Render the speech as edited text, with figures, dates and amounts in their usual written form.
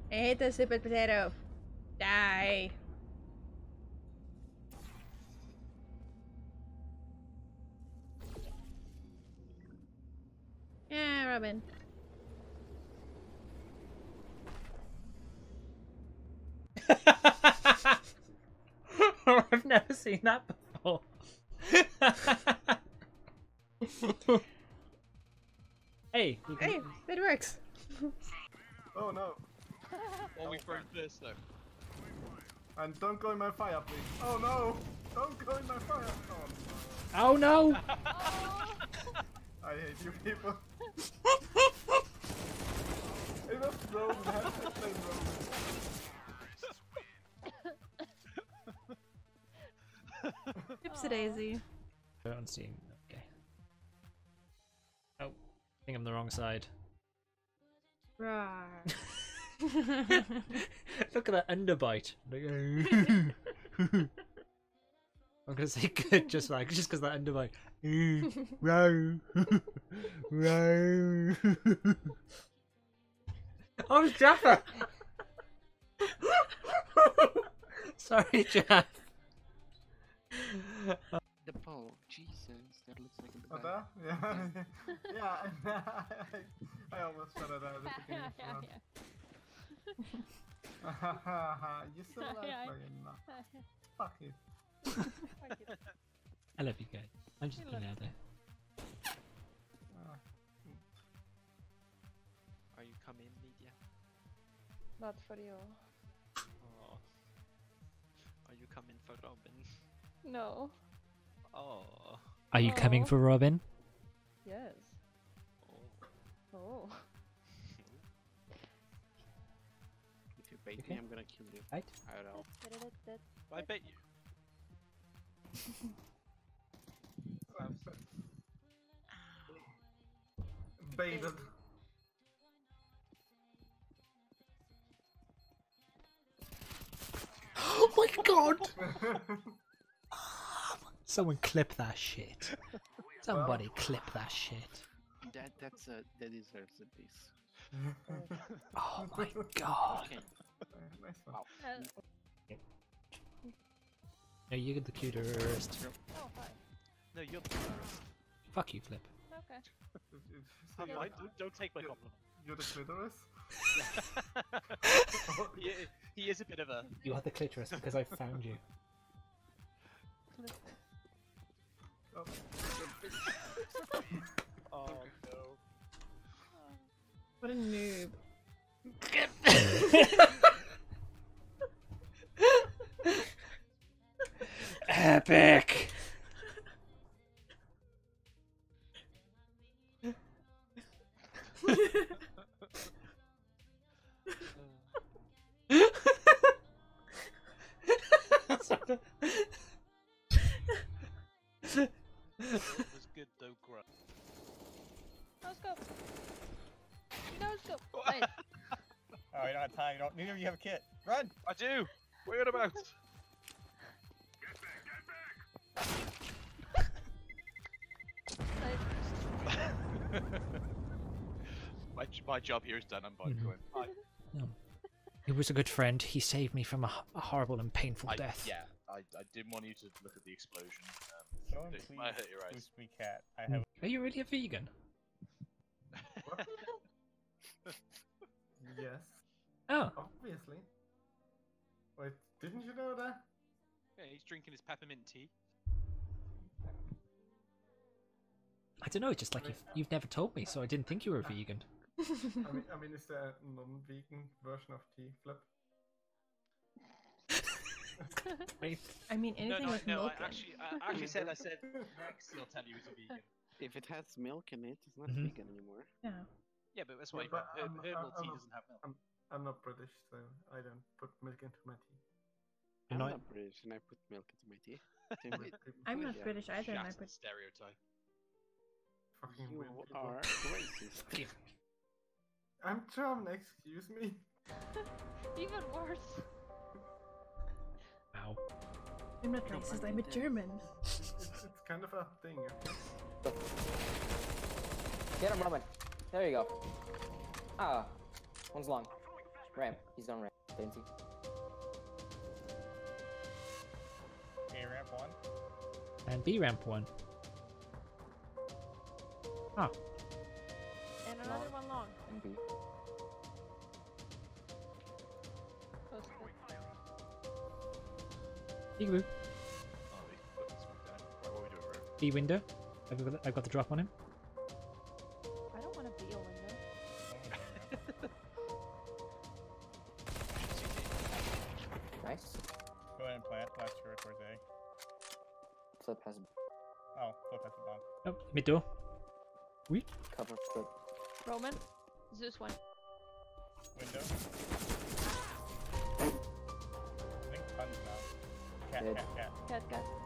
I hate the stupid potato. Die. Yeah, Robin. I've never seen that before. Hey, Hey, it works. Oh no. Well, we broke first though. And don't go in my fire, please. Oh no! Don't go in my fire! Oh no! I hate you people. It was Roman. I had to play Roman. Oopsie daisy. On Steam. Okay. Oh, I think I'm the wrong side. Rawr. Look at that underbite. I'm gonna say good just because that underbite. Row. Row. Oh, Jaffa! Sorry, Jeff. The bow, Jesus, that looks like a Oh, bad. there? Yeah. Yeah, I almost shut it out at the beginning of the round. You still alive, Brian? Fuck you. I love you guys. I'm just putting it out there. Are you coming, Lydia? Not for you. Oh. Are you coming for Robin? No. Oh. Are you coming for Robin? Yes. Oh. Oh. If you bait Okay. me, I'm gonna kill you. Right. I don't know. I bet you. Baited. Oh my god! Someone clip that shit. Somebody clip that shit. That deserves a piece. Oh my god. Okay. Nice one. Wow. No, you get the cutest. Oh, hi. No, you're the first. Fuck you, Flip. Okay. So you're- Don't take my compliment. You're the clitoris? He is a bit of a. You had the clitoris because I found you. Oh. Oh no. What a noob. Epic! It was good though, Grunt. No scope. No scope. Nice. Oh, you don't have time. You don't. Neither of you have a kit. Run! I do. What about? My job here is done. I'm going. Bye. He was a good friend. He saved me from a horrible and painful death. Yeah, I didn't want you to look at the explosion. Someone It please might hurt your eyes. boost me, cat. I have. Are you really a vegan? Yes. Oh. Obviously. Wait, didn't you know that? Yeah, he's drinking his peppermint tea. I don't know, just like you've never told me, so I didn't think you were a vegan. I mean, is there a non-vegan version of tea, Flip? I mean, anything with milk I in. actually said next he'll tell you he's a vegan. If it has milk in it, it's not Mhm. vegan anymore. Yeah. Yeah, but that's why Yeah, but herbal tea I'm- doesn't have milk. I'm not British, so I don't put milk into my tea. You're I'm not- not British and I put milk into my tea. I'm not Yeah. British either, and I Just put. stereotype. Fucking You weird people. are racist. I'm German, excuse me. Even worse. Wow. I'm not racist, I'm a German. It's kind of a thing. Get him, Roman. There you go. Ah, one's long. Ramp. He's on ramp. Dainty. A ramp 1. And B ramp 1. Ah, And another one long. And B. Close to peekaboo. Oh, they put the smoke down. Right, what are we doing, bro? B window. I've got the drop on him. I don't want to be a window. Nice. Go ahead and plant. Last year towards A. Flip has Oh, flip has the bomb. Oh, mid door. cover. Flip. Roman, Zeus one. Window. I think tons now. Cat, Dead. cat, cat. Cat.